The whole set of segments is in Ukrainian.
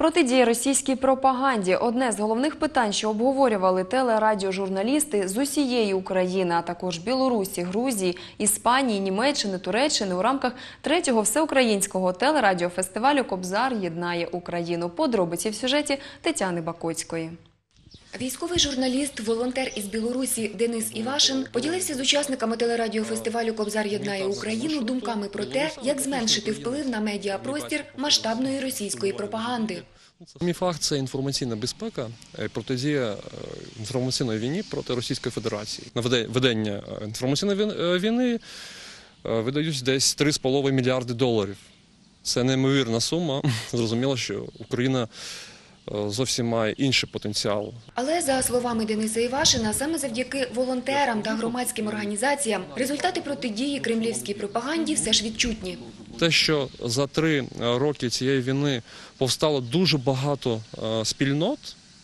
Протидія російській пропаганді – одне з головних питань, що обговорювали телерадіожурналісти з усієї України, а також Білорусі, Грузії, Іспанії, Німеччини, Туреччини у рамках 3-го всеукраїнського телерадіофестивалю «Кобзар єднає Україну». Подробиці в сюжеті Тетяни Бакоцької. Військовий журналіст, волонтер із Білорусі Денис Івашин поділився з учасниками телерадіофестивалю «Кобзар єднає Україну» думками про те, як зменшити вплив на медіапростір масштабної російської пропаганди. Мій фах – це інформаційна безпека, протидія інформаційної війни проти Російської Федерації. На ведення інформаційної війни видають десь $3,5 мільярди. Це неймовірна сума. Зрозуміло, що Україна зовсім має інший потенціал. Але, за словами Дениса Івашина, саме завдяки волонтерам та громадським організаціям результати протидії кремлівській пропаганді все ж відчутні. Те, що за 3 роки цієї війни повстало дуже багато спільнот,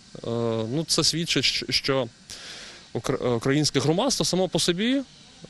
це свідчить, що українське громадство само по собі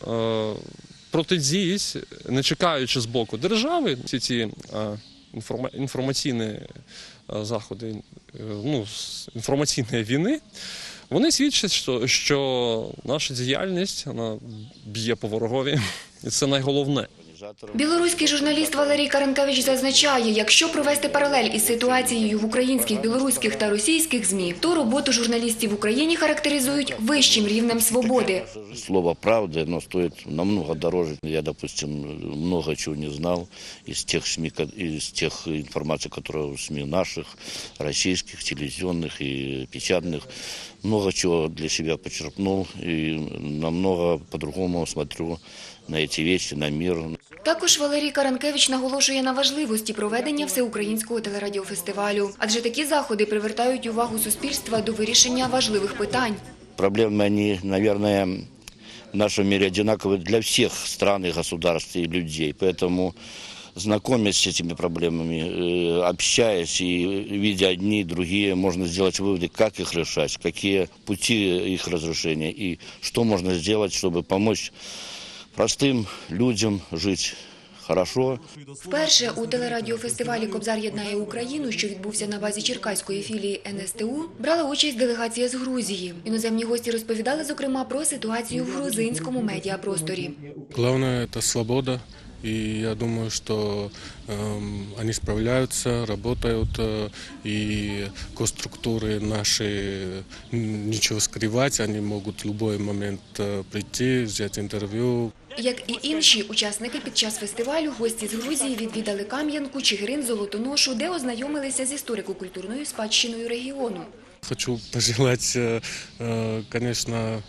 протидіють, не чекаючи з боку держави, всі ці інформаційні заходи, інформаційної війни, вони свідчать, що наша діяльність б'є по ворогові, і це найголовне. Білоруський журналіст Валерій Каранкевич зазначає, якщо провести паралель із ситуацією в українських, білоруських та російських ЗМІ, то роботу журналістів в Україні характеризують вищим рівнем свободи. Слово «правда», оно стоит намного дороже. Я, допустим, много чего не знал из тех информаций, которые в СМИ наших, российских, телевизионных и печатных. Много чего для себя почерпнул и намного по-другому смотрю на эти вещи, на мир. Також Валерій Каранкевич наголошує на важливості проведення всеукраїнського телерадіофестивалю. Адже такі заходи привертають увагу суспільства до вирішення важливих питань. Проблемы, они, наверное, в нашем мире одинаковые для всех стран и государств и людей. Поэтому, знакомясь с этими проблемами, общаясь и видя одни и другие, можно сделать выводы, как их решать, какие пути их разрушения и что можно сделать, чтобы помочь простим людям жити хорошо. Вперше у телерадіофестивалі «Кобзар єднає Україну», що відбувся на базі черкаської філії НСТУ, брала участь делегація з Грузії. Іноземні гості розповідали, зокрема, про ситуацію в грузинському медіапросторі. Головне – це свобода. И я думаю, что они справляются, работают, и госструктуры наши ничего скрывать, они могут в любой момент прийти, взять интервью. Як і інші учасники під час фестивалю, гості з Грузії відвідали Кам'янку, Чигирин, Золотоношу, де ознайомилися з історико-культурною спадщиною регіону. Хочу пожелать, конечно,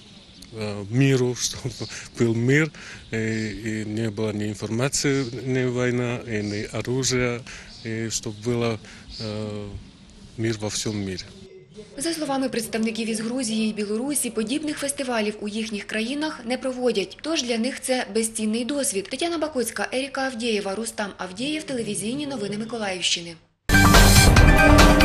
миру, чтобы был мир, и не было ни информации, ни война, и ни оружия, и чтобы был мир во всем мире. За словами представників із Грузії і Білорусі, подібних фестивалів у їхніх країнах не проводять. Тож для них це безцінний досвід. Тетяна Бакоцька, Еріка Авдєєва, Рустам Авдєєв, телевізійні новини Миколаївщини.